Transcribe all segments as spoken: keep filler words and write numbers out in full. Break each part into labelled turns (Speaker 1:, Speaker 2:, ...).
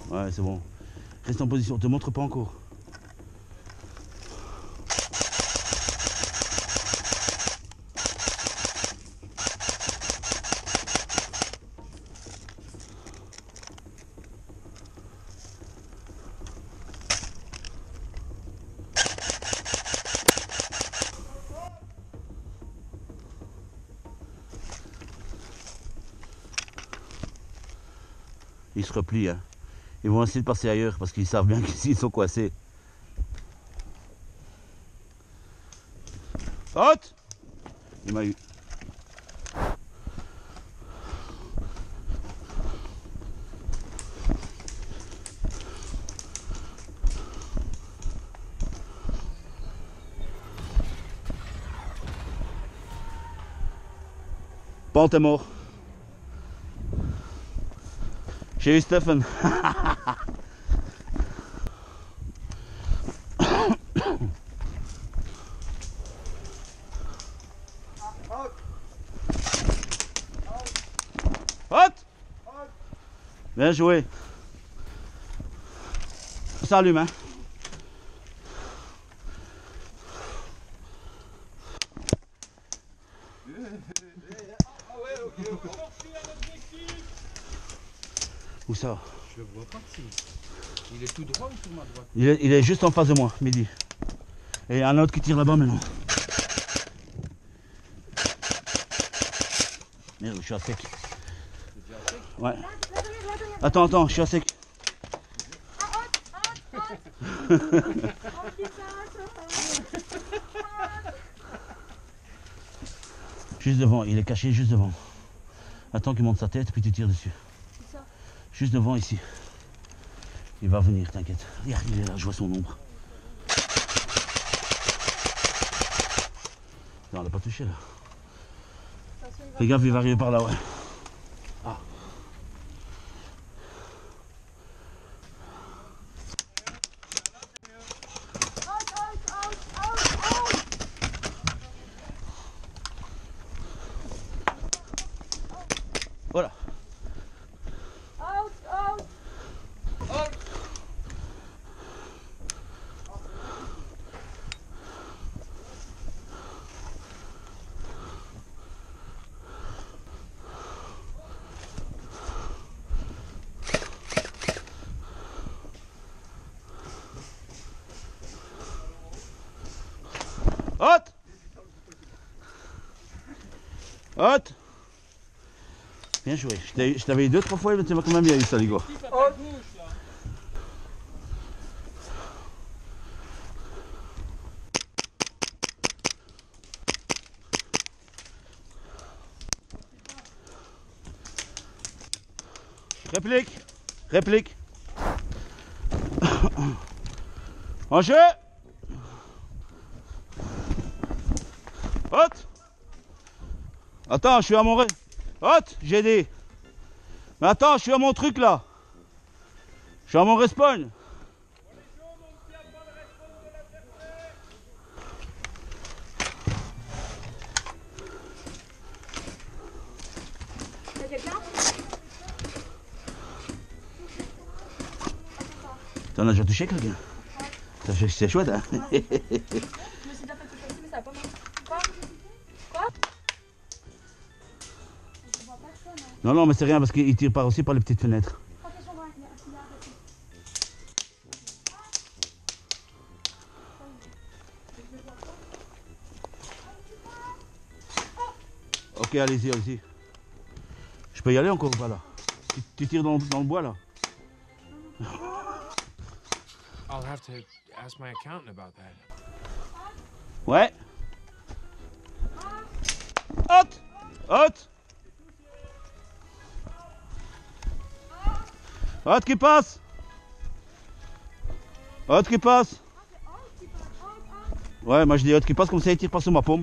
Speaker 1: Ouais, c'est bon. Reste en position, te montre pas encore. Ils se replient, hein. Ils vont essayer de passer ailleurs parce qu'ils savent bien qu'ici ils sont coincés. Haute! Il m'a eu. Bon, t'es mort. J'ai eu Stephen. Hot! Bien joué. Ça allume, hein. Où ça?
Speaker 2: Je le vois pas ici. Il est tout droit ou sur ma droite?
Speaker 1: il est, il est juste en face de moi, midi. Et un autre qui tire là-bas maintenant. Merde, je suis à sec.
Speaker 2: C'est déjà sec?
Speaker 1: Ouais. Attends, attends, je suis à sec. Juste devant, il est caché juste devant. Attends qu'il monte sa tête, puis tu tires dessus. Juste devant ici. Il va venir, t'inquiète. Regarde, il est là, je vois son ombre. Non, on l'a pas touché là. Fais gaffe, il va arriver par là, ouais. Ah. Voilà. Haute! Haute! Bien joué. Je t'avais eu deux, trois fois, mais tu m'as quand même bien eu ça, les gars. Réplique! Réplique! En jeu! Haute! Attends, je suis à mon... Ré... Haute! J'ai dit. Mais attends, je suis à mon truc là. Je suis à mon respawn. T'en as déjà touché quelqu'un? C'est chouette, hein? Je me suis déjà fait toucher aussi, mais ça va pas marcher. Quoi? Quoi? Non, non, mais c'est rien parce qu'il tire par aussi par les petites fenêtres. Ok, allez-y, allez-y. Je peux y aller encore ou pas là? Tu, tu tires dans, dans le bois là?
Speaker 2: I'll have to ask my accountant about that.
Speaker 1: Ouais. Haute! Haute! Haute qui passe! Haute qui passe! Ouais, moi je dis haute qui passe comme ça il tire pas sur ma paume.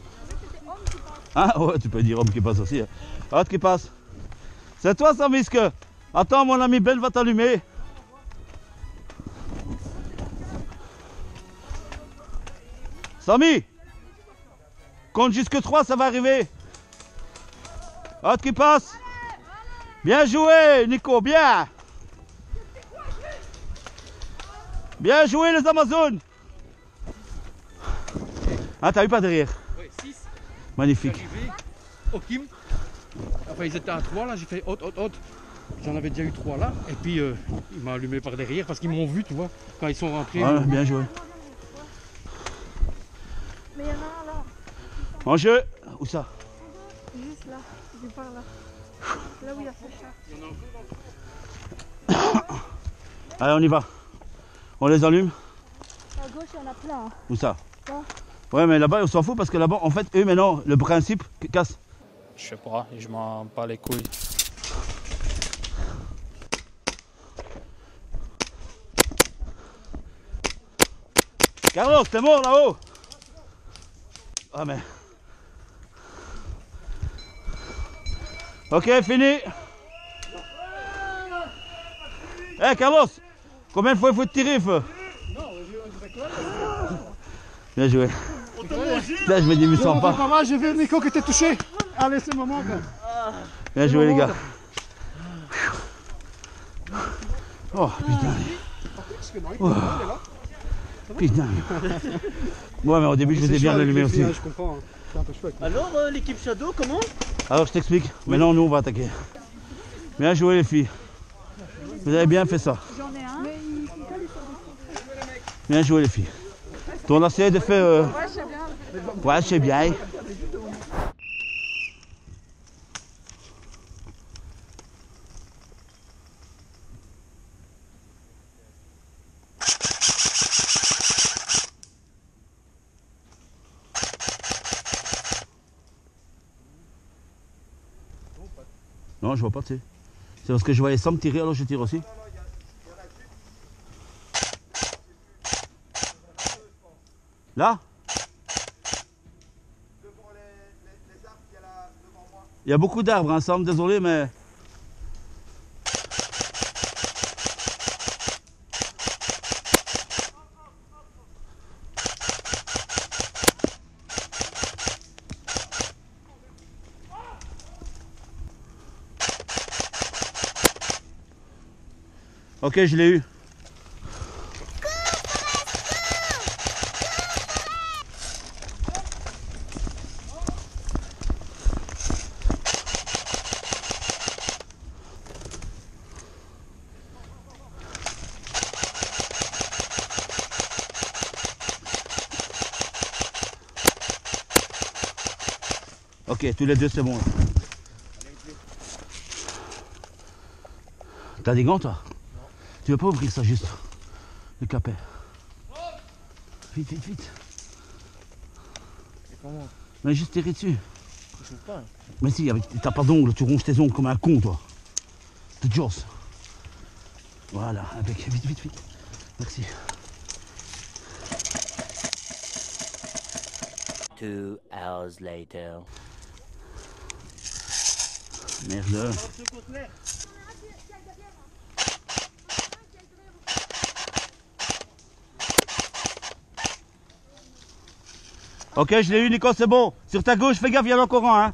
Speaker 1: Ah ouais, tu peux dire homme qui passe aussi. Hein. Haute qui passe. C'est toi ça, Miske. Attends, mon ami Ben va t'allumer. Samy, compte jusque trois, ça va arriver. Haute qui passe. Bien joué, Nico, bien. Bien joué les Amazones. Ah, t'as eu pas derrière?
Speaker 3: Oui, six.
Speaker 1: Magnifique.
Speaker 3: Arrivé au Kim. Enfin, ils étaient à trois là, j'ai fait haute, haute, haute. J'en avais déjà eu trois là. Et puis, euh, il m'a allumé par derrière parce qu'ils m'ont vu, tu vois, quand ils sont rentrés.
Speaker 1: Ouais, bien joué.
Speaker 4: Mais il y en a un là.
Speaker 1: En jeu. Où ça?
Speaker 4: Juste là. Il est par là. Là où il a fait ça.
Speaker 1: Allez, on y va. On les allume.
Speaker 4: À gauche, il y en a plein.
Speaker 1: Où ça?
Speaker 4: Là.
Speaker 1: Ouais, mais là-bas, on s'en fout parce que là-bas, en fait, eux, maintenant, le principe casse.
Speaker 5: Je sais pas, je m'en bats les couilles.
Speaker 1: Carlos, t'es mort là-haut. Ah, mais. Ok, fini. Eh, hey, Carlos, combien de fois il faut te tirer, feu? Bien joué. Là, je me dis, il me sent pas.
Speaker 6: Pas mal, j'ai vu Nico qui était touché. Allez, c'est le moment.
Speaker 1: Bien joué, les gars. Oh, putain. Oh. Putain. Ouais, mais au début, je vous ai bien allumé aussi.
Speaker 6: Je comprends. C'est un peu chouette.
Speaker 7: Alors, euh, l'équipe Shadow, comment?
Speaker 1: Alors, je t'explique. Maintenant, nous, on va attaquer. Bien joué, les filles. Vous avez bien fait ça.
Speaker 4: J'en ai un. Mais il colle, il faut.
Speaker 1: Bien joué, les filles. Ton essayé de faire. Euh...
Speaker 4: Ouais, je sais bien.
Speaker 1: Ouais, je sais bien. Non, je vois pas, tu sais. C'est parce que je voyais Sam tirer, alors je tire aussi. Là? Il y a beaucoup d'arbres, hein, Sam, désolé, mais... Ok, je l'ai eu. Ok, tous les deux c'est bon. T'as des gants, toi? Tu veux pas ouvrir ça juste? Le capet. Vite, vite, vite.
Speaker 7: Comment?
Speaker 1: Mais juste tirer dessus.
Speaker 7: Je sais pas.
Speaker 1: Mais si, t'as pas d'ongles, tu ronges tes ongles comme un con, toi. Tu josses. Voilà, avec. Vite, vite, vite. Merci.
Speaker 8: Two hours later.
Speaker 1: Merde. Ok, je l'ai eu, Nico, c'est bon. Sur ta gauche, fais gaffe, il y en a encore un. Hein.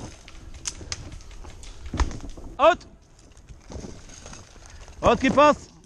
Speaker 1: Haute. Haute qui passe.